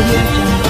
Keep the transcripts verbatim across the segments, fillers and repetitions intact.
audio jungle.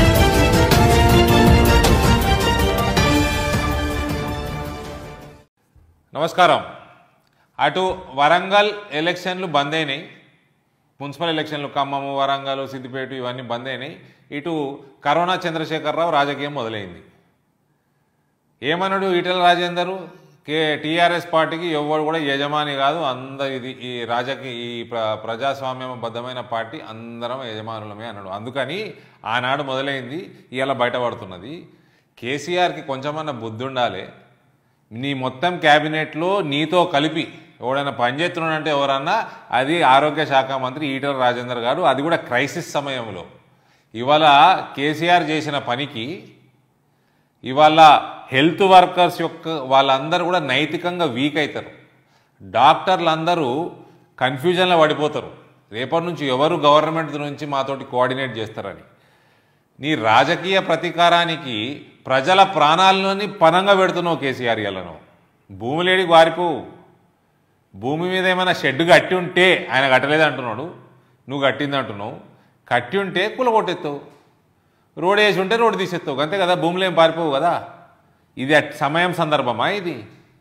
నమస్కారం. అటు వరంగల్ ఎలక్షన్లు బంద్ అయినాయి, మున్సిపల్ ఎలక్షన్లు ఖమ్మం, వరంగల్, సిద్దిపేట ఇవన్నీ బంద్ అయినాయి. ఇటు కరోనా చంద్రశేఖరరావు రాజకీయం మొదలైంది. ఏమన్నాడు ఈటెల రాజేందరు, కే టీఆర్ఎస్ పార్టీకి ఎవరు కూడా యజమాని కాదు, అందరు ఇది ఈ రాజకీయ ఈ ప్ర ప్రజాస్వామ్యబద్ధమైన పార్టీ అందరం యజమానులమే అన్నాడు. అందుకని ఆనాడు మొదలైంది, ఇవాళ బయటపడుతున్నది. కేసీఆర్కి కొంచెమన్నా బుద్ధి ఉండాలి. నీ మొత్తం క్యాబినెట్లో నీతో కలిపి ఎవడైనా పనిచేస్తున్నాడంటే ఎవరన్నా అది ఆరోగ్య శాఖ మంత్రి ఈటెల రాజేందర్ గారు, అది కూడా క్రైసిస్ సమయంలో. ఇవాళ కేసీఆర్ చేసిన పనికి ఇవాళ హెల్త్ వర్కర్స్ యొక్క వాళ్ళందరూ కూడా నైతికంగా వీక్ అవుతారు. డాక్టర్లు అందరూ కన్ఫ్యూజన్లో పడిపోతారు, రేపటి నుంచి ఎవరు గవర్నమెంట్ నుంచి మాతోటి కోఆర్డినేట్ చేస్తారని. నీ రాజకీయ ప్రతీకారానికి ప్రజల ప్రాణాలని పనంగా పెడుతున్నావు కేసీఆర్. ఇళ్ళను భూమిలేడికి వారిపోవు. భూమి మీద ఏమైనా షెడ్ కట్టి ఉంటే, ఆయన కట్టలేదు అంటున్నాడు, నువ్వు కట్టింది అంటున్నావు, కట్టి ఉంటే కూలగొట్టేస్తావు, రోడ్ వేసి ఉంటే రోడ్డు తీసేస్తావు, అంతే కదా. భూములు ఏం పారిపోవు కదా. ఇది సమయం సందర్భమా ఇది?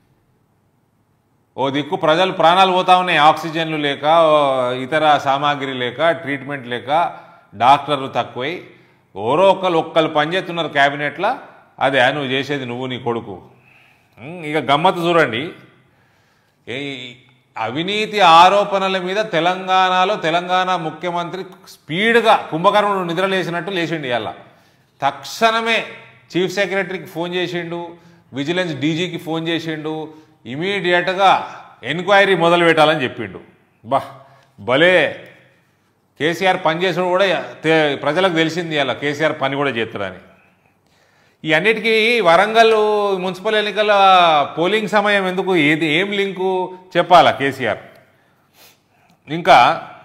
ఓ దిక్కు ప్రజలు ప్రాణాలు పోతా ఉన్నాయి, ఆక్సిజన్లు లేక, ఇతర సామాగ్రి లేక, ట్రీట్మెంట్ లేక, డాక్టర్లు తక్కువై, ఎవరో ఒక్కరు ఒక్కరు పనిచేస్తున్నారు క్యాబినెట్లో. అదే నువ్వు చేసేది, నువ్వు నీ కొడుకు. ఇక గమ్మత్తు చూడండి, అవినీతి ఆరోపణల మీద తెలంగాణలో తెలంగాణ ముఖ్యమంత్రి స్పీడ్గా కుంభకర్ణుడు నిద్రలేసినట్టు లేచిండు. ఇవాళ తక్షణమే చీఫ్ సెక్రటరీకి ఫోన్ చేసిండు, విజిలెన్స్ డీజీకి ఫోన్ చేసిండు, ఇమీడియట్గా ఎంక్వైరీ మొదలు పెట్టాలని చెప్పిండు. బా భలే కేసీఆర్ పని చేసాడు కూడా ప్రజలకు తెలిసింది. అలా కేసీఆర్ పని కూడా చేస్తాడని. ఈ అన్నిటికీ వరంగల్ మున్సిపల్ ఎన్నికల పోలింగ్ సమయం ఎందుకు, ఏది ఏం లింకు చెప్పాలా కేసీఆర్? ఇంకా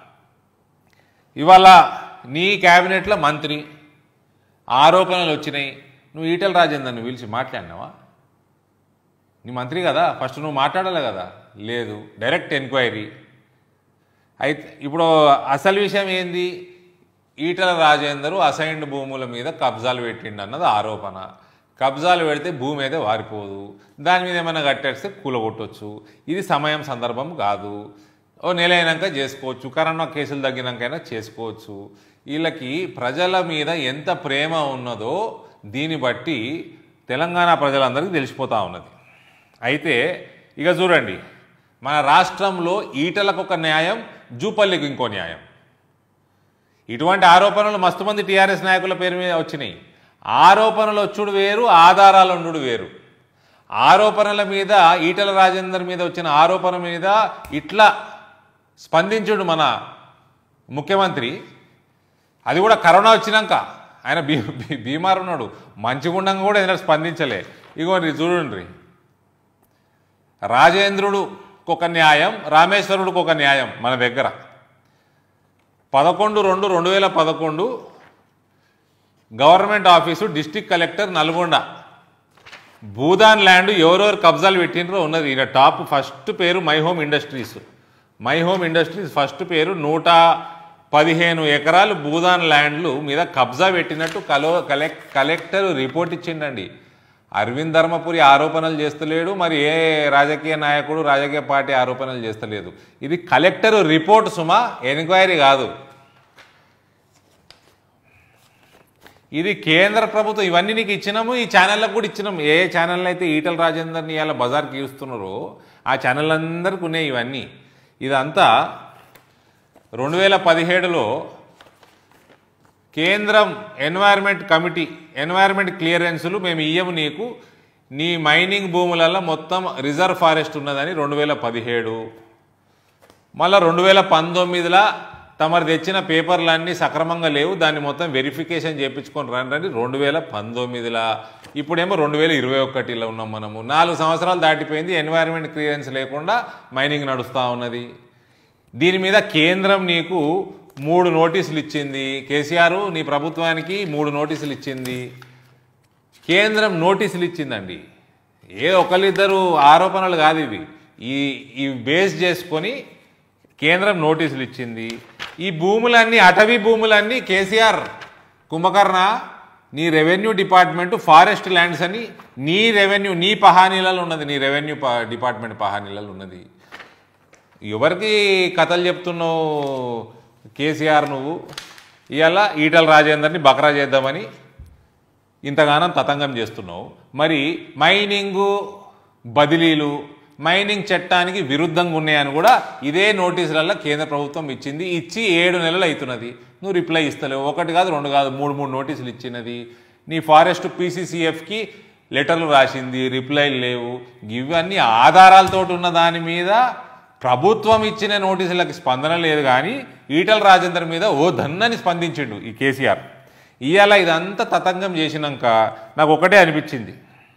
ఇవాళ నీ క్యాబినెట్లో మంత్రి ఆరోపణలు వచ్చినాయి, నువ్వు ఈటెల రాజేందర్ని పిలిచి మాట్లాడినావా? నీ మంత్రి కదా, ఫస్ట్ నువ్వు మాట్లాడాలి కదా. లేదు, డైరెక్ట్ ఎంక్వైరీ. అయితే ఇప్పుడు అసలు విషయం ఏంది, ఈటెల రాజేందరు అసైన్డ్ భూముల మీద కబ్జాలు పెట్టిండు అన్నది ఆరోపణ. కబ్జాలు పెడితే భూమి అయితే వారిపోదు, దాని మీద ఏమైనా కట్టేస్తే కూలగొట్టవచ్చు. ఇది సమయం సందర్భం కాదు, ఓ నెల అయినాక చేసుకోవచ్చు, కరోనా కేసులు తగ్గినాకైనా చేసుకోవచ్చు. వీళ్ళకి ప్రజల మీద ఎంత ప్రేమ ఉన్నదో దీన్ని బట్టి తెలంగాణ ప్రజలందరికీ తెలిసిపోతూ ఉన్నది. అయితే ఇక చూడండి, మన రాష్ట్రంలో ఈటలకు ఒక న్యాయం, జూపల్లికి ఇంకో న్యాయం. ఇటువంటి ఆరోపణలు మస్తు మంది టీఆర్ఎస్ నాయకుల పేరు మీద వచ్చినాయి. ఆరోపణలు వచ్చుడు వేరు, ఆధారాలు ఉండు వేరు. ఆరోపణల మీద, ఈటెల రాజేందర్ మీద వచ్చిన ఆరోపణ మీద ఇట్లా స్పందించుడు మన ముఖ్యమంత్రి, అది కూడా కరోనా వచ్చినాక. ఆయన బీ బీమారు ఉన్నాడు, మంచిగుండంగా కూడా ఏదైనా స్పందించలే. ఇగో చూడండి, రాజేంద్రుడుకు ఒక న్యాయం, రామేశ్వరుడికి ఒక న్యాయం. మన దగ్గర పదకొండు రెండు రెండు వేల పదకొండు government office, district collector Nalgonda, Bhoodan land ఎవరెవరు కబ్జాలు పెట్టినరో ఉన్నది. ఈయన టాప్ ఫస్ట్ పేరు My Home Industries. My Home Industries first పేరు. నూట పదిహేను ఎకరాలు భూదాన్ ల్యాండ్లు మీద కబ్జా పెట్టినట్టు కలో కలెక్ కలెక్టర్ రిపోర్ట్ ఇచ్చిండండి. అరవింద్ ధర్మపురి ఆరోపణలు చేస్తలేడు, మరి ఏ రాజకీయ నాయకుడు రాజకీయ పార్టీ ఆరోపణలు చేస్తలేదు. ఇది కలెక్టర్ రిపోర్ట్ సుమా, ఎంక్వైరీ కాదు. ఇది కేంద్ర ప్రభుత్వం. ఇవన్నీ నీకు ఇచ్చినాము, ఈ ఛానళ్ళకు కూడా ఇచ్చినాము. ఏ ఛానల్ అయితే ఈటెల రాజేందర్ని ఇలా బజార్కి ఇస్తున్నారో ఆ ఛానల్ అందరికీ ఉన్నాయి ఇవన్నీ. ఇదంతా రెండు వేల పదిహేడులో కేంద్రం ఎన్వైర్న్మెంట్ కమిటీ, ఎన్వైర్న్మెంట్ క్లియరెన్సులు మేము ఇయ్యము నీకు, నీ మైనింగ్ భూములలో మొత్తం రిజర్వ్ ఫారెస్ట్ ఉన్నదని రెండు వేల పదిహేడు. మళ్ళీ రెండు వేల పంతొమ్మిదిలో తమరు తెచ్చిన పేపర్లన్నీ సక్రమంగా లేవు, దాన్ని మొత్తం వెరిఫికేషన్ చేయించుకొని రండి రెండు వేల పంతొమ్మిదిలో. ఇప్పుడేమో రెండు వేల ఇరవై ఒకటిలో ఉన్నాం మనము. నాలుగు సంవత్సరాలు దాటిపోయింది, ఎన్వైర్న్మెంట్ క్లియరెన్స్ లేకుండా మైనింగ్ నడుస్తూ ఉన్నది. దీని మీద కేంద్రం నీకు మూడు నోటీసులు ఇచ్చింది. కేసీఆర్ నీ ప్రభుత్వానికి మూడు నోటీసులు ఇచ్చింది. కేంద్రం నోటీసులు ఇచ్చిందండి. ఏ ఒకళ్ళిద్దరు ఆరోపణలు కాదు ఇవి. ఈ ఈ బేస్ చేసుకొని కేంద్రం నోటీసులు ఇచ్చింది. ఈ భూములన్నీ అటవీ భూములన్నీ కేసీఆర్ కుంభకర్ణ నీ రెవెన్యూ డిపార్ట్మెంట్ ఫారెస్ట్ ల్యాండ్స్ అని నీ రెవెన్యూ నీ పహానీలలో ఉన్నది, నీ రెవెన్యూ డిపార్ట్మెంట్ పహానీలలో ఉన్నది. ఎవరికి కథలు చెప్తున్నావు కేసీఆర్ నువ్వు? ఇవాళ ఈటల రాజేందర్ని బకరా చేద్దామని ఇంతగానం తతంగం చేస్తున్నావు. మరి మైనింగు బదిలీలు మైనింగ్ చట్టానికి విరుద్ధంగా ఉన్నాయని కూడా ఇదే నోటీసులలో కేంద్ర ప్రభుత్వం ఇచ్చింది. ఇచ్చి ఏడు నెలలు అవుతున్నది, నువ్వు రిప్లై ఇస్తలేవు. ఒకటి కాదు రెండు కాదు మూడు మూడు నోటీసులు ఇచ్చినది. నీ ఫారెస్ట్ పీసీసీఎఫ్కి లెటర్లు రాసింది, రిప్లైలు లేవు. ఇవన్నీ ఆధారాలతో ఉన్న దాని మీద ప్రభుత్వం ఇచ్చిన నోటీసులకి స్పందన లేదు. కానీ ఈటల రాజేందర్ మీద ఓ దన్నని స్పందించిండు ఈ కేసీఆర్. ఇవాళ ఇదంతా తతంగం చేసినాక నాకు ఒకటే అనిపించింది,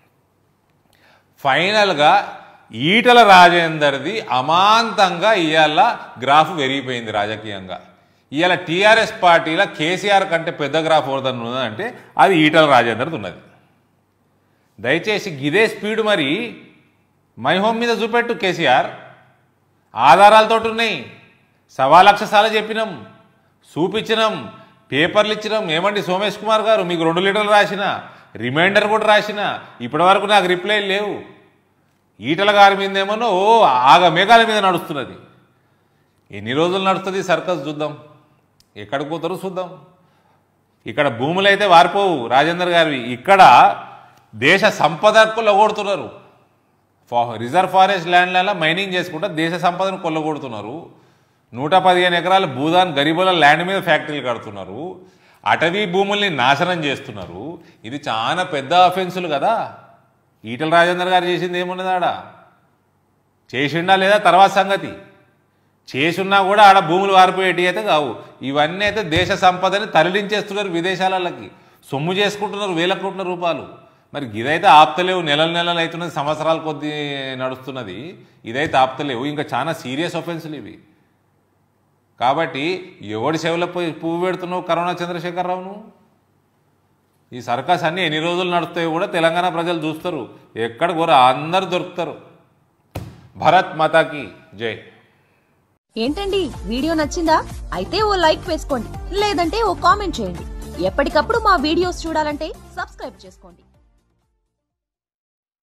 ఫైనల్గా ఈటల రాజేందర్ది అమాంతంగా ఇవాళ గ్రాఫ్ పెరిగిపోయింది రాజకీయంగా. ఇవాళ టీఆర్ఎస్ పార్టీలో కేసీఆర్ కంటే పెద్ద గ్రాఫ్ ఎవరిదన్న ఉన్నదంటే అది ఈటల రాజేందర్ది ఉన్నది. దయచేసి గిదే స్పీడ్ మరి మై హోమ్ మీద చూపెట్టు కేసీఆర్. ఆధారాలతో ఉన్నాయి, సవా లక్ష సార్లు చెప్పినాం, చూపించినాం, పేపర్లు ఇచ్చినాం. ఏమండి సోమేష్ కుమార్ గారు, మీకు రెండు లీటర్లు రాసిన, రిమైండర్ కూడా రాసిన, ఇప్పటి వరకు నాకు రిప్లై లేవు. ఈటల గారి మీద ఏమన్నా ఓ ఆగ మేఘాల మీద నడుస్తున్నది. ఎన్ని రోజులు నడుస్తుంది సర్కస్ చూద్దాం, ఎక్కడికి పోతారో చూద్దాం. ఇక్కడ భూములు అయితే వారిపోవు రాజేందర్ గారివి, ఇక్కడ దేశ సంపద కొల్లగొడుతున్నారు. రిజర్వ్ ఫారెస్ట్ ల్యాండ్లలో మైనింగ్ చేసుకుంటా దేశ సంపదను కొల్లగొడుతున్నారు. నూట పదిహేను ఎకరాల భూదాన్ గరీబుల ల్యాండ్ మీద ఫ్యాక్టరీలు కడుతున్నారు. అటవీ భూముల్ని నాశనం చేస్తున్నారు. ఇది చాలా పెద్ద అఫెన్సులు కదా. ఈటల రాజేందర్ గారు చేసింది ఏమున్నది ఆడ? చేసిండా లేదా తర్వాత సంగతి. చేసున్నా కూడా ఆడ భూములు వారిపోయేటి అయితే కావు. ఇవన్నీ అయితే దేశ సంపదని తరలించేస్తున్నారు విదేశాలకి, సొమ్ము చేసుకుంటున్నారు వేల కోట్ల రూపాయలు. మరి ఇదైతే ఆప్తలేవు, నెలల నెలలు అవుతున్నది, సంవత్సరాల కొద్దీ నడుస్తున్నది. ఇదైతే ఆప్తలేవు. ఇంకా చాలా సీరియస్ అఫెన్సులు ఇవి. కాబట్టి ఎవడి చెవుల పోయి పువ్వు పెడుతున్నావు కరోనా చంద్రశేఖరరావును? ఈ సర్కస్ అన్నీ ఎన్ని రోజులు నడుస్తాయో కూడా తెలంగాణ ప్రజలు చూస్తారు. ఎక్కడ కూడా అందరు దొరుకుతారు. భరత్ మాతాకి జై. ఏంటండి వీడియో నచ్చిందా? అయితే ఓ లైక్ వేసుకోండి, లేదంటే ఓ కామెంట్ చేయండి. ఎప్పటికప్పుడు మా వీడియోస్ చూడాలంటే సబ్స్క్రైబ్ చేసుకోండి.